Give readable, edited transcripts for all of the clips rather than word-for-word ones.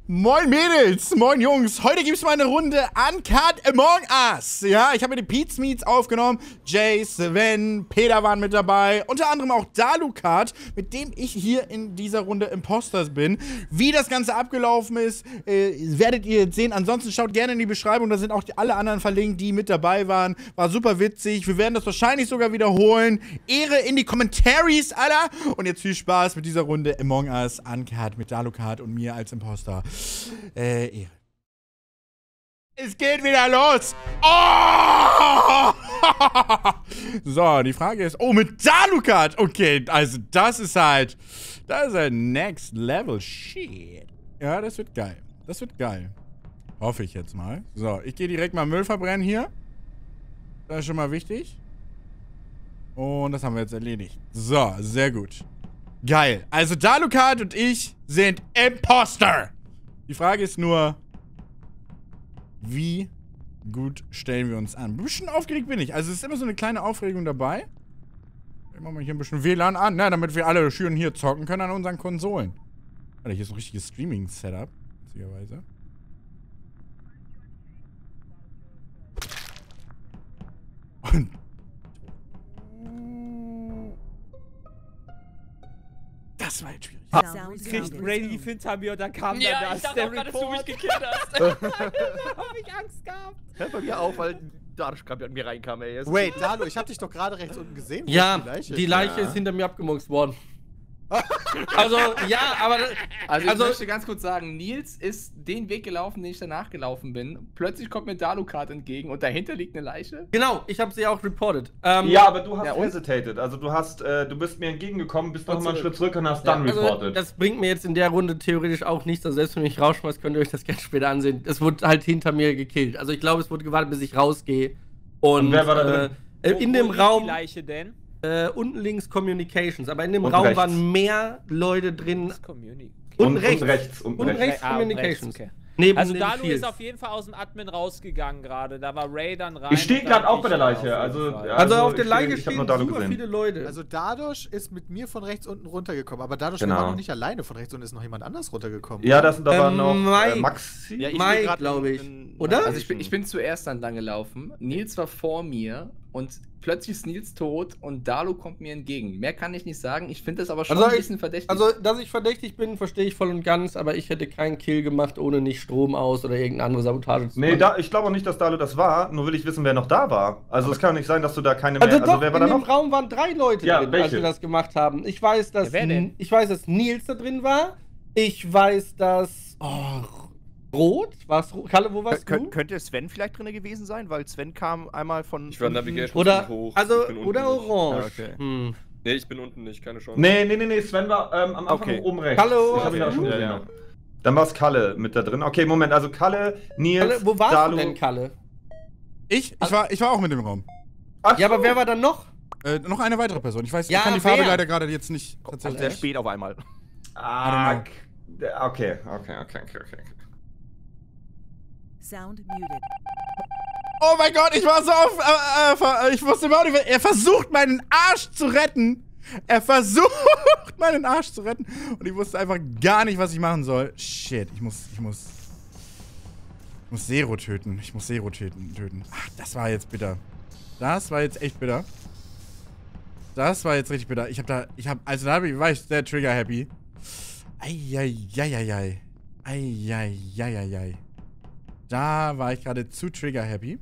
Moin Mädels, moin Jungs. Heute gibt's mal eine Runde Uncut Among Us. Ja, ich habe mir die Pete's Meets aufgenommen. Jay, Sven, Peter waren mit dabei. Unter anderem auch Dalukat, mit dem ich hier in dieser Runde Imposters bin. Wie das Ganze abgelaufen ist, werdet ihr jetzt sehen. Ansonsten schaut gerne in die Beschreibung. Da sind auch alle anderen verlinkt, die mit dabei waren. War super witzig. Wir werden das wahrscheinlich sogar wiederholen. Ehre in die Commentaries, Alter. Und jetzt viel Spaß mit dieser Runde Among Us Uncut mit Dalukat und mir als Imposter. Ehre. Es geht wieder los. Oh! So, die Frage ist, oh, mit Dalukat. Okay, also das ist halt next level shit. Ja, das wird geil. Das wird geil. Hoffe ich jetzt mal. So, ich gehe direkt mal Müll verbrennen hier. Das ist schon mal wichtig. Und das haben wir jetzt erledigt. So, sehr gut. Geil. Also Dalukat und ich sind Imposter. Die Frage ist nur, wie gut stellen wir uns an? Ein bisschen aufgeregt bin ich. Also es ist immer so eine kleine Aufregung dabei. Ich mache mal hier ein bisschen WLAN an, ne, damit wir alle schön hier zocken können an unseren Konsolen. Alter, hier ist ein richtiges Streaming-Setup, witzigerweise. Und das war jetzt schwierig. Kriegt Brady hinter mir und dann kam Ja, dann ich dachte auch gerade, dass du mich gekillt hast. Da hab ich Angst gehabt. Ja, bei mir auch, weil Darius gerade an mir reinkam, ey. Wait, Dalu, ich hab dich doch gerade rechts unten gesehen. Wo Ja, ist die Leiche ist hinter mir abgemurkst worden. Also, ja, aber... Also ich möchte ganz kurz sagen, Nils ist den Weg gelaufen, den ich danach gelaufen bin. Plötzlich kommt mir Dalukat entgegen und dahinter liegt eine Leiche. Genau, ich habe sie auch reported. Ja, aber du hast Ja, und? hesitated. Also du bist mir entgegengekommen, bist noch mal einen zurück. Schritt zurück und hast dann Also, reported. das bringt mir jetzt in der Runde theoretisch auch nichts. Also selbst wenn ich rausschmeiß, könnt ihr euch das gerne später ansehen. Es wurde halt hinter mir gekillt. Also ich glaube, es wurde gewartet, bis ich rausgehe. Und wer war da drin? In dem Wo liegt Raum... die Leiche denn? unten links Communications, aber in dem Und Raum rechts. waren mehr Leute drin. Das Community. Und rechts. Und Und rechts. rechts Ah, und Communications. rechts, okay. Neben Also den Dalu ist Shields. auf jeden Fall aus dem Admin rausgegangen gerade. Da war Ray dann rein. Ich stehe und gerade dann auch bei der ich Leiche. auf jeden Also, Fall. ja. Also auf der ich Leiche ich hab stehen nur Dalu super gesehen. viele Leute. Also Dadosh ist mit mir von rechts unten runtergekommen, aber Dadosh Genau. war noch nicht alleine. Von rechts unten ist noch jemand anders runtergekommen. Ja, das sind aber noch Mike. Maxi. Ja, ich Mike, bin grad glaube ich. in- Oder? Also ich bin zuerst dann lang gelaufen. Nils war vor mir und plötzlich ist Nils tot und Dalu kommt mir entgegen. Mehr kann ich nicht sagen. Ich finde das aber schon Also ein bisschen verdächtig. Also, dass ich verdächtig bin, verstehe ich voll und ganz, aber ich hätte keinen Kill gemacht, ohne nicht Strom aus oder irgendeine andere Sabotage zu Nee, machen. ich glaube auch nicht, dass Dalu das war. Nur will ich wissen, wer noch da war. Also es kann nicht sein, dass du da keine mehr... Also Also doch, wer war in da dem noch? Raum waren 3 Leute Ja, drin, welche? als wir das gemacht haben. Ich weiß, dass, Ja, wer denn? dass Nils da drin war. Ich weiß, dass... Oh, Rot? War's Rot? Kalle, wo warst du? Könnte Sven vielleicht drin gewesen sein? Weil Sven kam einmal von... Ich war unten- Navigation Oder, hoch. also, Ich bin unten oder nicht. Orange. Ja, okay. Hm. Nee, ich bin unten nicht, keine Chance. Nee, Sven war am Anfang Okay. oben rechts. Hallo. Ich habe ihn auch schon Ja, gesehen. ja. noch. Dann war es Kalle mit da drin. Okay, Moment, also Kalle, Nils, Kalle, wo warst Dalu. du denn, Kalle? Ich war auch mit dem Raum. Ach Ja, so. aber wer war dann noch? Noch eine weitere Person. Ich weiß, Ja, ich kann die Farbe wer? leider gerade jetzt nicht Kommt tatsächlich. sehr spät auf einmal. Ah, okay. Sound muted. Oh mein Gott, ich war so auf. Ich wusste überhaupt nicht. Er versucht, meinen Arsch zu retten. Er versucht, meinen Arsch zu retten. Und ich wusste einfach gar nicht, was ich machen soll. Shit, ich muss Zero töten. Ich muss Zero töten. Ach, das war jetzt bitter. Das war jetzt echt bitter. Das war jetzt richtig bitter. Also da war ich sehr trigger-happy. Eieieiei. Eieieiei. Da war ich gerade zu trigger-happy.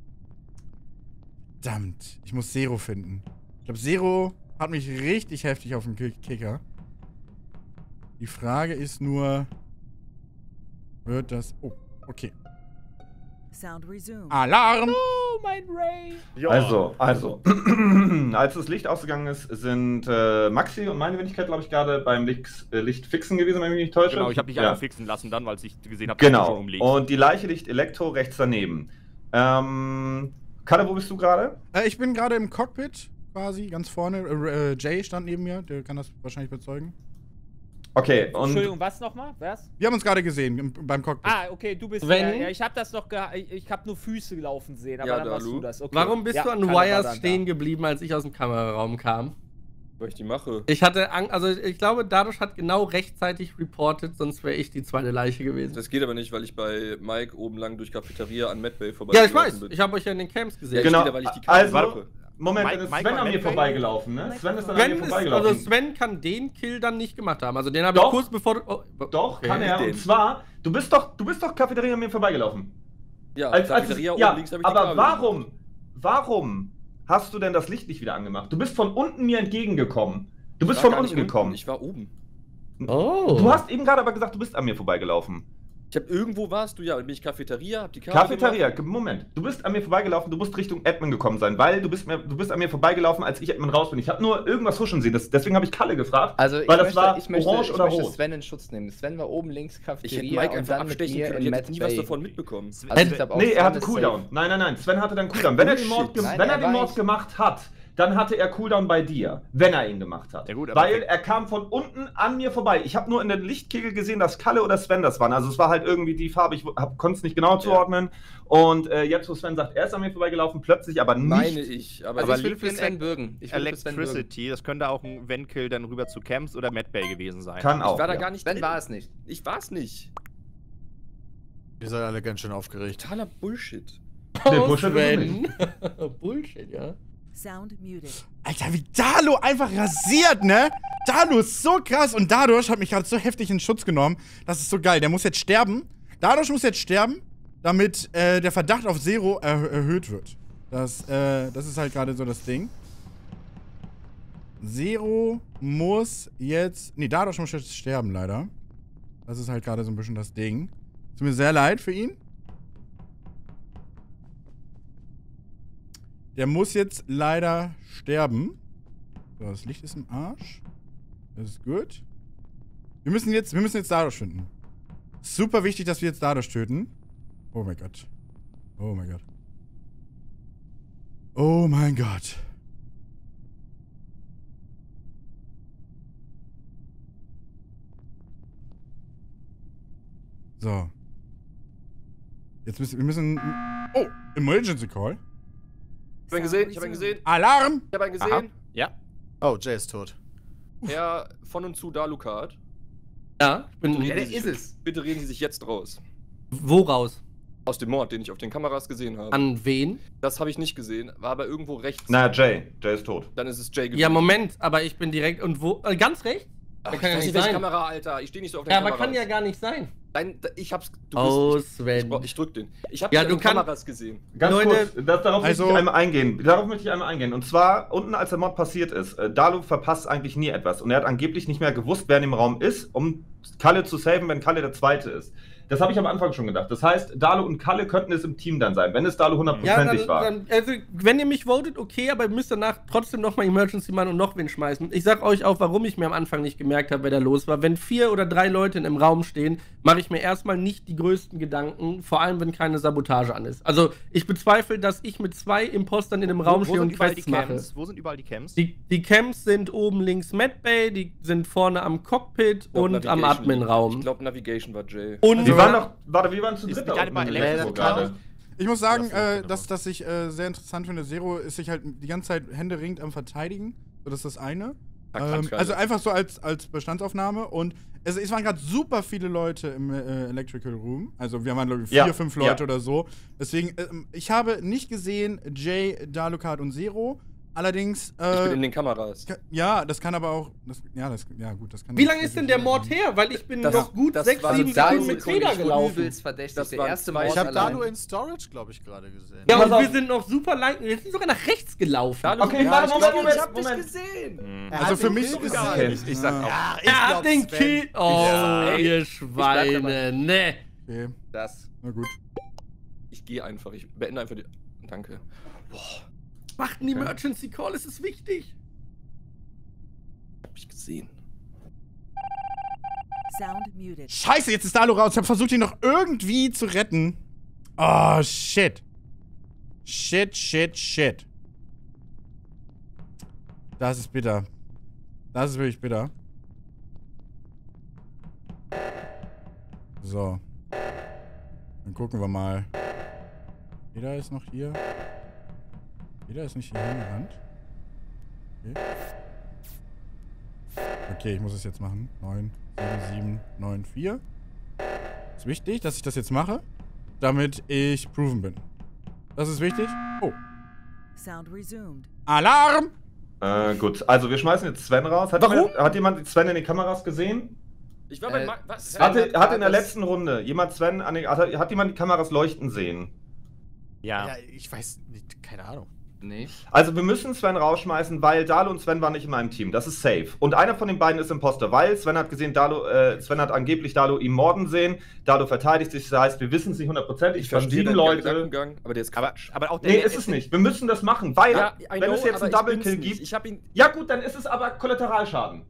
Verdammt. Ich muss Zero finden. Ich glaube, Zero hat mich richtig heftig auf den Kicker. Die Frage ist nur... Wird das... Oh, okay. Sound resumed. Alarm! Oh, mein Ray. Also, als das Licht ausgegangen ist, sind Maxi und meine Wenigkeit, glaube ich, gerade beim Lichtfixen gewesen, wenn ich mich nicht täusche. Genau, ich habe dich Ja. einfach fixen lassen dann, weil ich gesehen habe, dass du schon Genau. umlegst. Und die Leiche liegt Elektro rechts daneben. Kalle, wo bist du gerade? Ich bin gerade im Cockpit, quasi, ganz vorne. Jay stand neben mir, der kann das wahrscheinlich bezeugen. Okay, und Entschuldigung, was nochmal? Was? Wir haben uns gerade gesehen beim Cockpit. Ah, okay, du bist Wenn- ja, ich habe das noch ich habe nur Füße laufen sehen, aber Ja, dann warst Dalu. du das. Okay. Warum bist Ja, du an Kalle war Wires dann stehen geblieben, als ich aus dem Kameraraum kam? Weil ich die mache. Ich hatte Angst, also ich glaube, Dadosh hat genau rechtzeitig reportet, sonst wäre ich die zweite Leiche gewesen. Das geht aber nicht, weil ich bei Mike oben lang durch Cafeteria an Medbay vorbei Ja, ich weiß. Ich habe euch ja in den Camps gesehen. Ja, Genau. weil ich die Karte Also, mache. Moment, Mike- dann ist Mike Sven war an mir Medbay? vorbeigelaufen, ne? Sven ist dann an mir Sven, vorbeigelaufen. also Sven kann den Kill dann nicht gemacht haben. Also den habe ich Doch. kurz bevor. Oh, Doch, okay. kann er. den. Und zwar, du bist doch Cafeteria an mir vorbeigelaufen. Ja, Cafeteria oben ja, links habe ich die aber Kabel. warum hast du denn das Licht nicht wieder angemacht? Du bist von unten mir entgegengekommen. Du bist Ich war von gar unten nicht gekommen. Ich war oben. Oh. Du hast eben gerade aber gesagt, du bist an mir vorbeigelaufen. Ich habe irgendwo warst du, ja, dann bin ich Cafeteria, hab die Karte Cafeteria, gemacht. Moment. Du bist an mir vorbeigelaufen, du musst Richtung Admin gekommen sein, weil du bist an mir vorbeigelaufen, als ich Admin raus bin. Ich habe nur irgendwas huschen sehen, deswegen habe ich Kalle gefragt, Also weil das war ich möchte orange oder rot. Sven in Schutz nehmen. Sven war oben links Ich Cafeteria hätte Mike und einfach dann mit abstechen mir können, in ich hätte nie was Medbay. davon mitbekommen. Also ich glaub auch, Nee, er Sven hatte ist Cooldown. safe. Nein, Sven hatte dann Cooldown. Wenn er den Mord, Bullshit. wenn er Nein, den er Mord war gemacht hat, dann hatte er Cooldown bei dir, wenn er ihn gemacht hat. Ja gut, aber weil er kam von unten an mir vorbei. Ich habe nur in der Lichtkegel gesehen, dass Kalle oder Sven das waren. Also es war halt irgendwie die Farbe, ich konnte es nicht genau zuordnen. Und jetzt, wo Sven sagt, er ist an mir vorbeigelaufen, plötzlich aber nicht. Meine ich, aber, Also Aber ich würde für liegt Sven bürgen. Ich würde für Sven bürgen. Electricity, das könnte auch ein Venkill dann rüber zu Camps oder Medbay gewesen sein. Kann auch. ich war da ja. gar nicht Sven drin. war es nicht. Ich war es nicht. Ihr seid alle ganz schön aufgeregt. Totaler Bullshit. Nee, Bullshit ist es Sven. Bullshit, ja. Sound muted. Alter, wie Dalo einfach rasiert, ne? Dalo ist so krass und Dadosh hat mich gerade so heftig in Schutz genommen. Das ist so geil. Der muss jetzt sterben. Dadosh muss jetzt sterben, damit der Verdacht auf Zero erhöht wird. Das ist halt gerade so das Ding. Zero muss jetzt... Nee, Dadosh muss jetzt sterben, leider. Das ist halt gerade so ein bisschen das Ding. Tut mir sehr leid für ihn. Der muss jetzt leider sterben. So, das Licht ist im Arsch. Das ist gut. Wir müssen jetzt Dadosh finden. Super wichtig, dass wir jetzt Dadosh töten. Oh mein Gott. Oh mein Gott. Oh mein Gott. So. Jetzt müssen wir müssen... Oh, Emergency Call. Ich hab ihn gesehen, ich hab ihn gesehen, Alarm! ich hab ihn Aha. gesehen. Ja. Oh, Jay ist tot. Er von und zu Dalukat. Ja, ich bin. Ja, der ist es. Bitte reden Sie sich jetzt raus. Woraus? Aus dem Mord, den ich auf den Kameras gesehen habe. An wen? Das habe ich nicht gesehen, war aber irgendwo rechts. Na, Jay ist tot. Dann ist es Jay gewesen. Ja, Moment, aber ich bin direkt und wo? Ganz rechts? Ach, Der ich kann ja weiß nicht nicht, welche sein. Kamera, Alter. Ich stehe nicht so auf der Ja, Kamera. aber kann ja gar nicht sein. Nein, ich hab's. Oh, bist- Sven. Ich drück den. Ich hab Ja, die du auf den kann- Kameras gesehen. Ganz Leute, kurz, darauf möchte also- ich einmal eingehen. Darauf möchte ich einmal eingehen. Und zwar, unten als der Mod passiert ist, Dalu verpasst eigentlich nie etwas. Und er hat angeblich nicht mehr gewusst, wer in dem Raum ist, um Kalle zu saven, wenn Kalle der Zweite ist. Das habe ich am Anfang schon gedacht. Das heißt, Dalu und Kalle könnten es im Team dann sein, wenn es Dalu hundertprozentig war. Also, wenn ihr mich votet, okay, aber ihr müsst danach trotzdem nochmal Emergency machen und noch wen schmeißen. Ich sag euch auch, warum ich mir am Anfang nicht gemerkt habe, wer da los war. Wenn 4 oder 3 Leute in einem Raum stehen, mache ich mir erstmal nicht die größten Gedanken, vor allem wenn keine Sabotage an ist. Also, ich bezweifle, dass ich mit 2 Impostern in einem Raum stehe und Quests mache. Wo sind überall die Camps? Die Camps sind oben links Medbay, die sind vorne am Cockpit Ich glaub, und am Navigation- Admin-Raum. Ich glaube, Navigation war Jay. Und Wir waren noch, warte, wir waren zu Ist dritt nicht auf eine mal dem Elektro Elektro gerade. Ich muss sagen, Ja, dass ich sehr interessant finde, Zero ist sich halt die ganze Zeit händeringend am Verteidigen. So, das ist das eine. Also einfach so als Bestandsaufnahme. Und es waren gerade super viele Leute im Electrical Room. Also wir waren, glaube ich, 4, 5 Leute oder so. Deswegen, ich habe nicht gesehen Jay, Dalukat und Zero. Allerdings, Ich bin in den Kameras. ja, das kann aber auch, gut, das kann. wie lange ist denn der Mord her? Weil ich bin Das- noch gut das 6, war 7 so 10 Sekunden mit Sekunden, Feder ich wurde gelaufen. Übelst verdächtig. Das Der waren erste 2 Mord Ich habe allein. Dalu in Storage, glaube ich, gerade gesehen. Ja, Pass und auf. wir sind noch super leicht. Wir sind sogar nach rechts gelaufen. Okay, Ja, warte, ich Moment, glaub, Moment, Ich hab dich Moment. gesehen. Also für mich ist Okay. Ich sag's auch. Ja, ich Er glaub, hat den Sven. Kill. Oh, Ja, ey, ihr Schweine. Ne. Okay, Das. na gut. Ich gehe einfach. Ich beende einfach die. Danke. Macht einen Emergency Call, es ist wichtig. Hab ich gesehen. Sound muted. Scheiße, jetzt ist Dalu raus. Ich habe versucht, ihn noch irgendwie zu retten. Oh, shit. Shit. Das ist bitter. Das ist wirklich bitter. So. Dann gucken wir mal. Jeder ist noch hier. Jeder ist nicht hier hingerannt. Okay. Okay, ich muss es jetzt machen. 9, 7, 7, 9, 4. Ist wichtig, dass ich das jetzt mache, damit ich proven bin. Das ist wichtig. Oh. Sound resumed. Alarm! Gut, also wir schmeißen jetzt Sven raus. Hat jemand Sven in den Kameras gesehen? Ich war bei was? Hat in der letzten Runde jemand Sven hat jemand die Kameras leuchten sehen? Ja. Ja, ich weiß nicht, keine Ahnung. Nee. Also wir müssen Sven rausschmeißen, weil Dalo und Sven waren nicht in meinem Team. Das ist safe. Und einer von den beiden ist Imposter, weil Sven hat gesehen, Sven hat angeblich Dalo ihn morden sehen. Dalo verteidigt sich, das heißt, wir wissen es nicht hundertprozentig. Ich verstehe den Gedankengang, aber der ist Quatsch. Aber auch Nee, ist es nicht. Wir müssen das machen, weil, Ja, wenn es jetzt einen Double-Kill gibt... Ich hab ihn... Ja gut, dann ist es aber Kollateralschaden.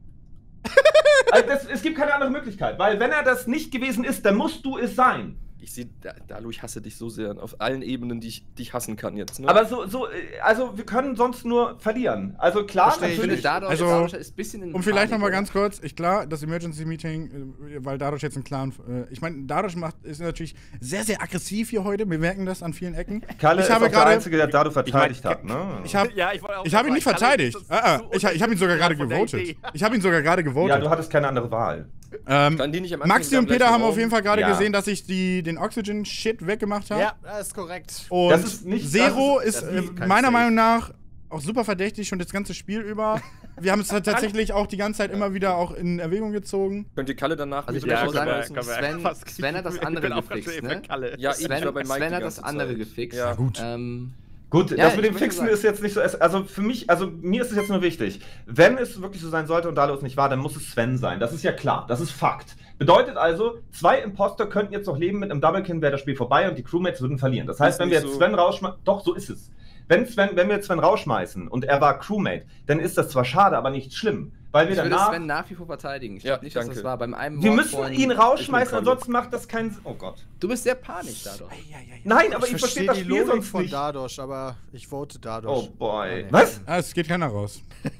Also es gibt keine andere Möglichkeit, weil wenn er das nicht gewesen ist, dann musst du es sein. Ich sehe, Dalu, ich hasse dich so sehr. Auf allen Ebenen, die ich dich hassen kann jetzt. Ne? Aber also wir können sonst nur verlieren. Also klar, Verstehe ich natürlich. nicht. Dadurch ist ein bisschen in Um vielleicht nochmal Panik, ganz kurz, klar, das Emergency Meeting, weil dadurch jetzt ein Clan, ich meine, dadurch ist natürlich sehr, sehr aggressiv hier heute, wir merken das an vielen Ecken. Kalle ich ist habe auch der gerade, Einzige, der Dado verteidigt hat, ne? ich habe Ja, wollte auch ich hab ihn nicht sagen, Kalle, verteidigt. das ist so Ich habe ihn sogar gerade von der gewotet. Idee. Ich habe ihn sogar gerade Ja, gewotet. du hattest keine andere Wahl. Kann die nicht am Anfang Maxi und im gleichen Peter haben Raum? auf jeden Fall gerade Ja. gesehen, dass ich den Oxygen-Shit weggemacht habe. Ja, das ist korrekt. Und Das ist nicht- Zero das ist, ist kein meiner Safe. Meinung nach auch super verdächtig schon das ganze Spiel über. Wir haben es tatsächlich auch die ganze Zeit immer wieder auch in Erwägung gezogen. Könnt ihr Kalle danach Also ich mit will auch rausschmeißen? sagen, Sven hat das andere gefixt, ne? Ja, ich war bei Mike Sven die hat das ganze andere Zeit. gefixt. Ja. Gut. Gut, Ja, das mit ich dem möchte Fixen sagen- ist jetzt nicht so. Also für mich, also mir ist es jetzt nur wichtig. Wenn es wirklich so sein sollte und Dalo es nicht war, dann muss es Sven sein. Das ist ja klar. Das ist Fakt. Bedeutet also, 2 Imposter könnten jetzt noch leben mit einem Double-Kill, wäre das Spiel vorbei und die Crewmates würden verlieren. Das heißt, Ist wenn wir nicht jetzt so. Sven rausschmeißen. Doch, so ist es. Wenn wir jetzt Sven rausschmeißen und er war Crewmate, dann ist das zwar schade, aber nicht schlimm. Weil wir Ich würde danach. Sven nach wie vor verteidigen. Ich Ja, glaube nicht, dass danke. das war. Beim einem Wir Mord müssen von- ihn Ich rausschmeißen, bin ansonsten macht das keinen Sinn. Oh Gott. Du bist sehr panisch dadurch. Nein, aber ich verstehe das die Spiel Logik sonst von nicht. Dadosh, aber ich vote Dadosh. Oh boy. Nee. Was? Ah, es geht keiner raus.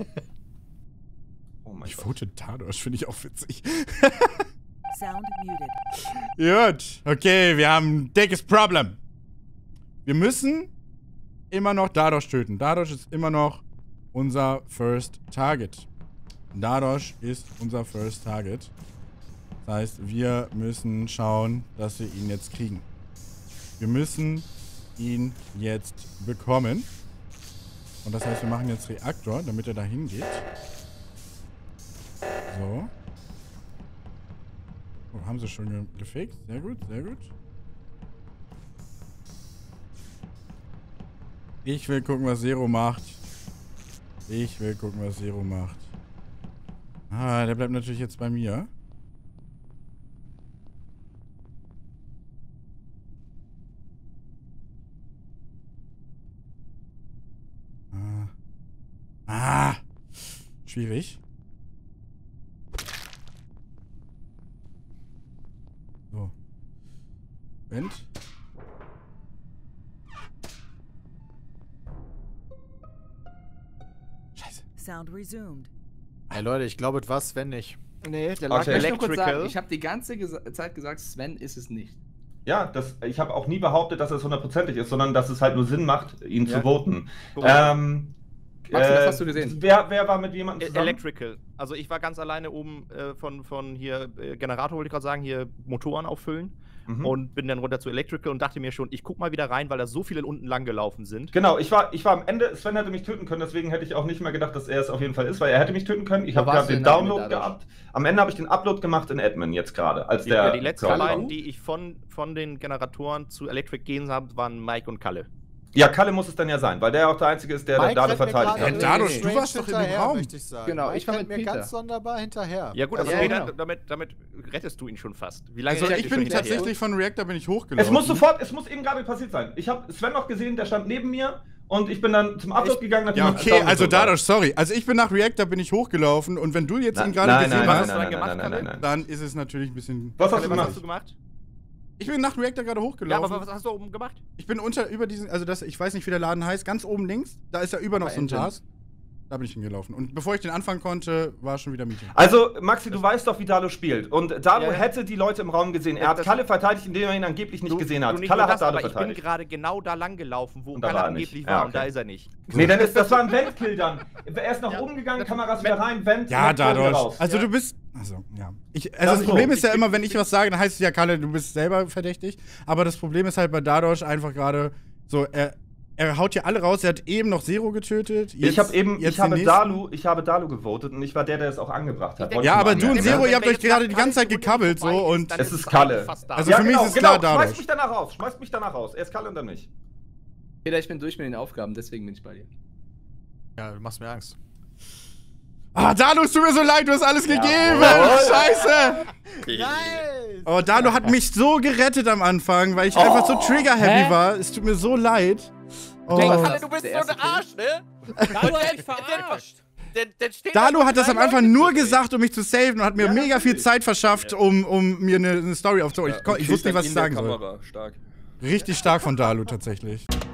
Oh mein Ich Gott. vote dadurch, finde ich auch witzig. Sound muted. Gut, okay, wir haben ein dickes Problem. Wir müssen immer noch Dadosh töten. Dadosh ist immer noch unser First Target. Dadosh ist unser First Target. Das heißt, wir müssen schauen, dass wir ihn jetzt kriegen. Wir müssen ihn jetzt bekommen. Und das heißt, wir machen jetzt Reaktor, damit er dahin geht. So. Oh, haben sie schon gefixt? Sehr gut, sehr gut. Ich will gucken, was Zero macht. Ich will gucken, was Zero macht. Ah, der bleibt natürlich jetzt bei mir. Schwierig. So. Moment. Scheiße. Sound resumed. Ey Leute, ich glaube, es war Sven nicht. Nee, der Okay. Ich möchte nur kurz Electrical. sagen, ich habe die ganze Zeit gesagt, Sven ist es nicht. Ja, ich habe auch nie behauptet, dass es hundertprozentig ist, sondern dass es halt nur Sinn macht, ihn Ja. zu voten. Korrekt. Maxi, was hast du gesehen? Wer war mit jemandem zusammen? Electrical. Also ich war ganz alleine oben von hier, Generator wollte ich gerade sagen, hier Motoren auffüllen. Mhm. Und bin dann runter zu Electrical und dachte mir schon, ich guck mal wieder rein, weil da so viele unten lang gelaufen sind. Genau, ich war am Ende, Sven hätte mich töten können, deswegen hätte ich auch nicht mehr gedacht, dass er es auf jeden Fall ist, weil er hätte mich töten können. Ich Wo habe warst gerade du den denn am Ende Download dadurch? gehabt. Am Ende habe ich den Upload gemacht in Admin jetzt gerade, als Die, der die letzten Crowd beiden, war. die ich von den Generatoren zu Electric gehen habe, waren Mike und Kalle. Ja, Kalle muss es dann ja sein, weil der auch der Einzige ist, der Mike Dado rennt mir verteidigt gerade hat. Dadosh, strange du warst doch in dem hinterher, Raum. möchte ich sagen. Genau, Mike ich war rennt mit mir Peter. ganz sonderbar hinterher. Ja gut, aber Ja, Peter, genau. damit rettest du ihn schon fast. Wie lange Also rennt ich ihr schon bin hinterher? tatsächlich von Reactor bin ich Es hochgelaufen. muss eben gerade passiert sein. Ich habe Sven noch gesehen, der stand neben mir und ich bin dann zum Upload gegangen. nachdem Ja, das okay, Download also so war. Dadosh, sorry. Also ich bin nach Reactor bin ich hochgelaufen und wenn du jetzt ihn gerade Nein, gesehen nein, hast, nein, nein, gemacht, nein, nein, nein, nein. dann ist es natürlich ein bisschen... Was hast Kalle, du was hast gemacht? du gemacht? Ich bin nach Reactor gerade Ja, hochgelaufen. aber was hast du oben gemacht? Ich bin über diesen, also das, ich weiß nicht, wie der Laden heißt, ganz oben links, da ist ja über noch so ein Engine. Task. Da bin ich hingelaufen. Und bevor ich den anfangen konnte, war schon wieder Meeting. Also, Maxi, du weißt doch, wie Dalo spielt. Und Dalo hätte die Leute im Raum gesehen. Er hat Kalle verteidigt, indem er ihn angeblich nicht gesehen hat. Kalle hat Dalo Ich bin verteidigt. gerade genau da lang gelaufen, wo Und da Kalle war er nicht. angeblich Ja, war. okay. Und da ist er nicht. Nee, das war ein Vent-Kill dann. Er ist nach oben gegangen, Kameras wieder rein, Vent, Ja, Vent, wieder dadurch. raus. Also du bist. Also, ja. Also Das das ist Problem so. ist ja immer, wenn ich was sage, dann heißt es ja, Kalle, du bist selber verdächtig. Aber das Problem ist halt bei Dadosh einfach gerade so, er haut hier alle raus, er hat eben noch Zero getötet. Ich habe nächsten. Dalu gewotet und ich war der es auch angebracht hat. Ja, aber du und Zero. Zero, ihr habt euch gerade die ganze Zeit gekabbelt so und. Es ist Kalle. Also für mich ist es klar Dadosh. Schmeiß mich danach raus. Er ist Kalle und dann mich. Peter, ich bin durch mit den Aufgaben, deswegen bin ich bei dir. Ja, du machst mir Angst. Ah, Dalu, es tut mir so leid, du hast alles gegeben. Scheiße. Nice! Oh, Dalu hat mich so gerettet am Anfang, weil ich einfach so trigger-happy war. Es tut mir so leid. Oh. Kalle, du bist so ein Arsch, ne? Dalu hat mich verarscht. Dalu hat das am Anfang nur gesagt, um mich zu saven und hat mir mega viel Zeit verschafft, um mir eine Story aufzuholen. Ich wusste nicht, was ich sagen soll. Stark. Richtig stark von Dalu tatsächlich.